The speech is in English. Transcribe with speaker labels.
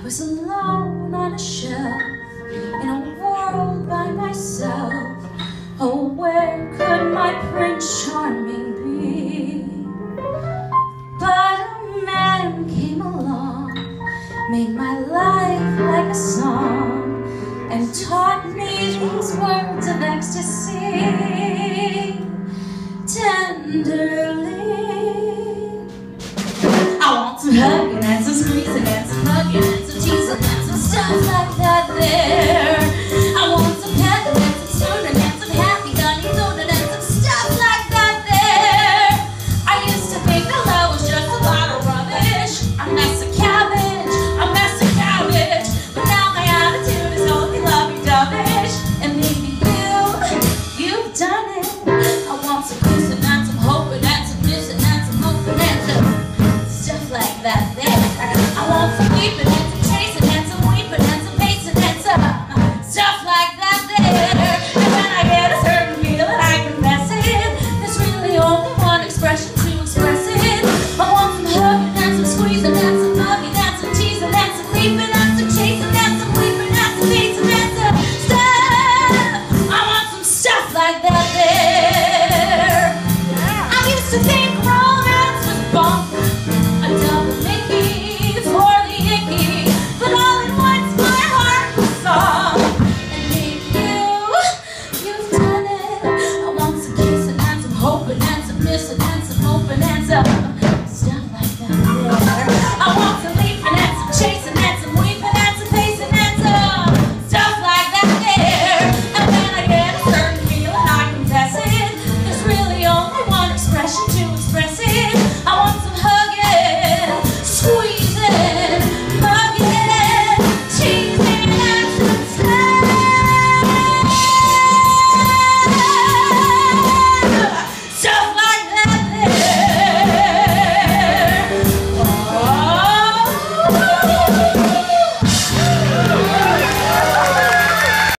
Speaker 1: I was alone on a shelf, in a world by myself. Oh, where could my Prince Charming be? But a man came along, made my life like a song, and taught me these words of ecstasy. Tenderly